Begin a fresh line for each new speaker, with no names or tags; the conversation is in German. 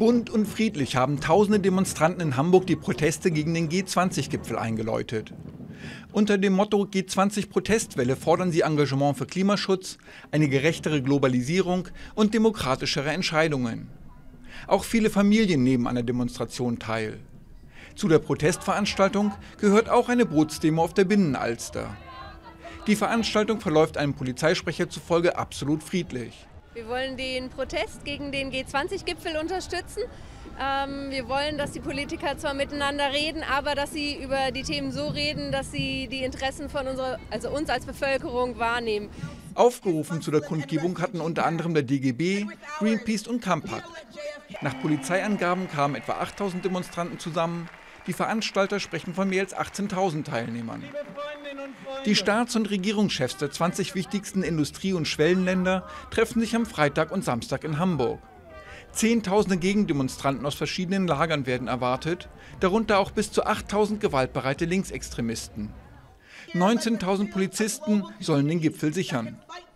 Bunt und friedlich haben tausende Demonstranten in Hamburg die Proteste gegen den G20-Gipfel eingeläutet. Unter dem Motto G20-Protestwelle fordern sie Engagement für Klimaschutz, eine gerechtere Globalisierung und demokratischere Entscheidungen. Auch viele Familien nehmen an der Demonstration teil. Zu der Protestveranstaltung gehört auch eine Bootsdemo auf der Binnenalster. Die Veranstaltung verläuft einem Polizeisprecher zufolge absolut friedlich.
Wir wollen den Protest gegen den G20-Gipfel unterstützen. Wir wollen, dass die Politiker zwar miteinander reden, aber dass sie über die Themen so reden, dass sie die Interessen von uns als Bevölkerung wahrnehmen.
Aufgerufen zu der Kundgebung hatten unter anderem der DGB, Greenpeace und Campac. Nach Polizeiangaben kamen etwa 8.000 Demonstranten zusammen. Die Veranstalter sprechen von mehr als 18.000 Teilnehmern. Die Staats- und Regierungschefs der 20 wichtigsten Industrie- und Schwellenländer treffen sich am Freitag und Samstag in Hamburg. Zehntausende Gegendemonstranten aus verschiedenen Lagern werden erwartet, darunter auch bis zu 8.000 gewaltbereite Linksextremisten. 19.000 Polizisten sollen den Gipfel sichern.